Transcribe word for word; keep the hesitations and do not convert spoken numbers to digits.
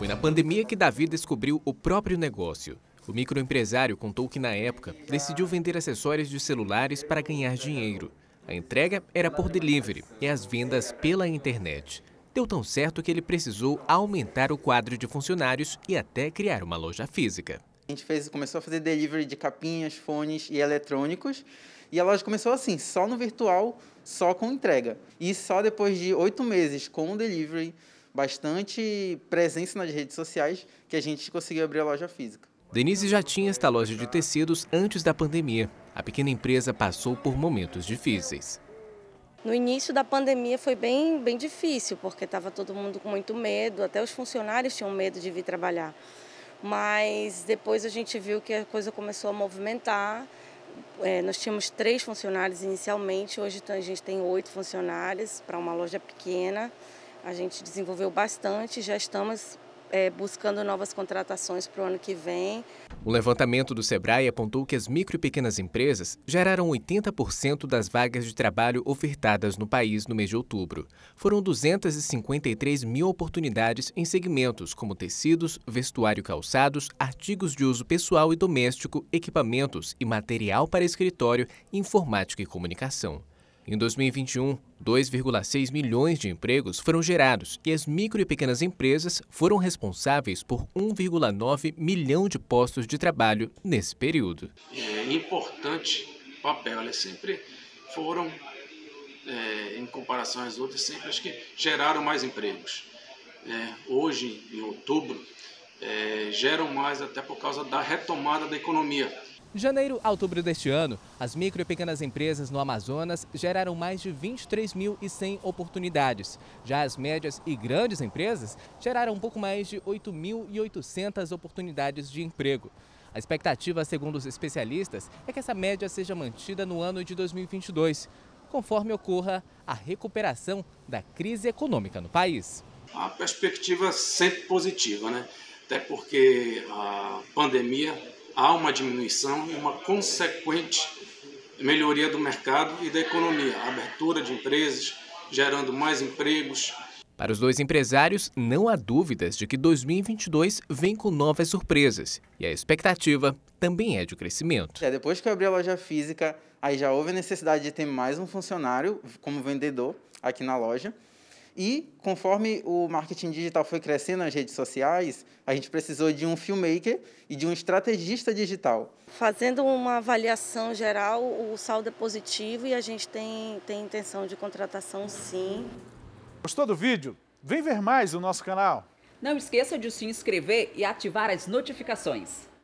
Foi na pandemia que Davi descobriu o próprio negócio. O microempresário contou que, na época, decidiu vender acessórios de celulares para ganhar dinheiro. A entrega era por delivery e as vendas pela internet. Deu tão certo que ele precisou aumentar o quadro de funcionários e até criar uma loja física. A gente fez, começou a fazer delivery de capinhas, fones e eletrônicos. E a loja começou assim, só no virtual, só com entrega. E só depois de oito meses com o delivery, bastante presença nas redes sociais, que a gente conseguiu abrir a loja física. Denise já tinha esta loja de tecidos antes da pandemia. A pequena empresa passou por momentos difíceis. No início da pandemia foi bem, bem difícil, porque estava todo mundo com muito medo, até os funcionários tinham medo de vir trabalhar. Mas depois a gente viu que a coisa começou a movimentar. É, nós tínhamos três funcionários inicialmente, hoje a gente tem oito funcionários para uma loja pequena. A gente desenvolveu bastante, já estamos é, buscando novas contratações para o ano que vem. O levantamento do Sebrae apontou que as micro e pequenas empresas geraram oitenta por cento das vagas de trabalho ofertadas no país no mês de outubro. Foram duzentas e cinquenta e três mil oportunidades em segmentos como tecidos, vestuário e calçados, artigos de uso pessoal e doméstico, equipamentos e material para escritório, informática e comunicação. Em dois mil e vinte e um, dois vírgula seis milhões de empregos foram gerados e as micro e pequenas empresas foram responsáveis por um vírgula nove milhão de postos de trabalho nesse período. É importante o papel, elas sempre foram, é, em comparação às outras, sempre as que geraram mais empregos. É, hoje, em outubro, é, geram mais até por causa da retomada da economia. De janeiro a outubro deste ano, as micro e pequenas empresas no Amazonas geraram mais de vinte e três mil e cem oportunidades. Já as médias e grandes empresas geraram um pouco mais de oito mil e oitocentas oportunidades de emprego. A expectativa, segundo os especialistas, é que essa média seja mantida no ano de dois mil e vinte e dois, conforme ocorra a recuperação da crise econômica no país. A perspectiva é sempre positiva, né? Até porque a pandemia, há uma diminuição e uma consequente melhoria do mercado e da economia, abertura de empresas, gerando mais empregos. Para os dois empresários, não há dúvidas de que dois mil e vinte e dois vem com novas surpresas e a expectativa também é de crescimento. É, depois que eu abri a loja física, aí já houve a necessidade de ter mais um funcionário como vendedor aqui na loja. E, conforme o marketing digital foi crescendo nas redes sociais, a gente precisou de um filmmaker e de um estrategista digital. Fazendo uma avaliação geral, o saldo é positivo e a gente tem, tem intenção de contratação, sim. Gostou do vídeo? Vem ver mais o nosso canal. Não esqueça de se inscrever e ativar as notificações.